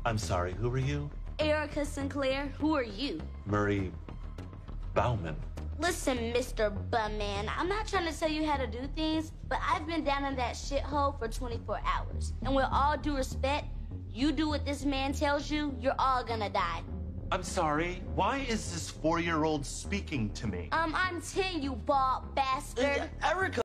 I'm sorry, who are you? Erica Sinclair, who are you? Murray Bauman. Listen, Mr. Bumman, I'm not trying to tell you how to do things, but I've been down in that shithole for 24 hours. And with all due respect, you do what this man tells you, you're all gonna die. I'm sorry, why is this 4-year-old speaking to me? I'm 10, you bald bastard. Erica!